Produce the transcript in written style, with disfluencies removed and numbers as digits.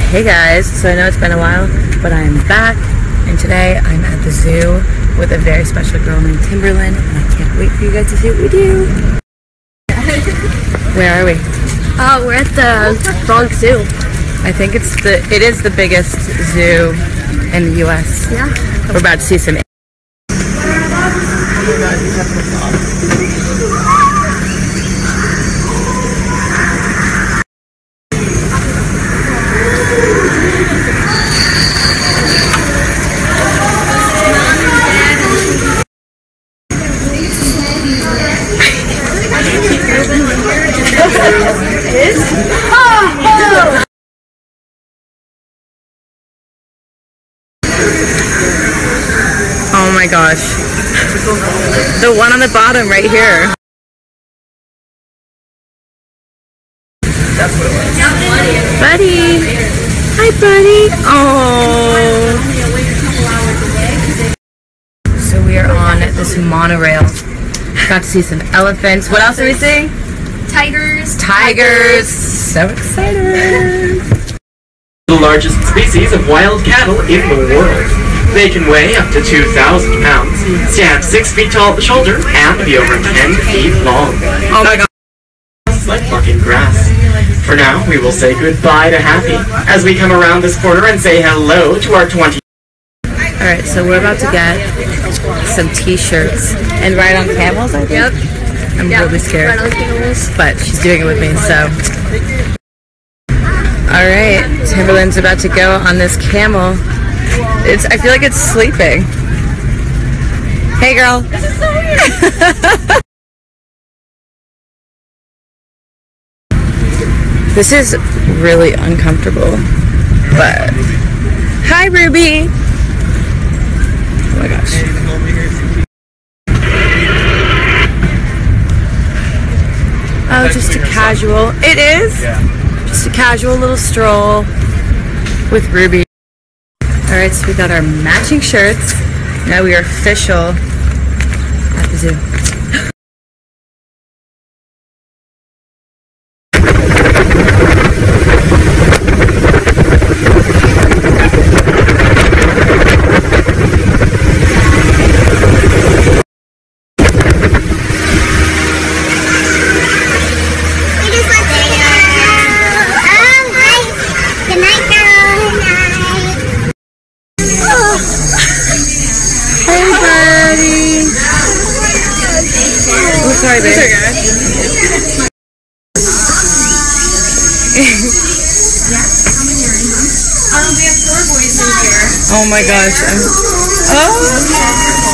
Hey guys, so I know it's been a while, but I'm back, and today I'm at the zoo with a very special girl named Timberland, and I can't wait for you guys to see what we do. Where are we? We're at the Bronx Zoo. I think it is the biggest zoo in the US. Yeah. We're about to see some. Oh my gosh. The one on the bottom right here. That's what it was. Buddy. Hi, buddy. Oh. So we are on this monorail. Got to see some elephants. What else are we seeing? Tigers. Tigers. So excited. The largest species of wild cattle in the world. They can weigh up to 2,000 pounds, stand 6 feet tall at the shoulder, and be over 10 feet long. Oh my god. It's like plucking grass. For now, we will say goodbye to Happy as we come around this corner and say hello to our 20. Alright, so we're about to get some t-shirts and ride on camels, I think? Yep. I'm really scared. Ride on camels. But she's doing it with me, so. Alright, Timberland's about to go on this camel. I feel like it's sleeping. Hey girl. This is so weird. This is really uncomfortable. But hi Ruby. Oh my gosh. Oh, just a casual. It is? Yeah. Just a casual little stroll with Ruby. Alright, so we got our matching shirts. Now we are official at the zoo. Sorry, babe. It's okay. We have 4 boys in here. Oh my gosh. Oh.